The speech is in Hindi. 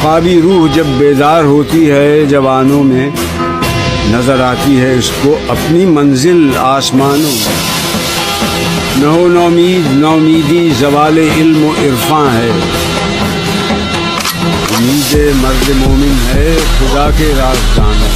ख्वाबी रूह जब बेदार होती है जवानों में, नजर आती है इसको अपनी मंजिल आसमानों में। नहो नौमीद नौमीदी ज़वाले इल्म व इरफां है, उम्मीद मर्द मोमिन है खुदा के राज़दान।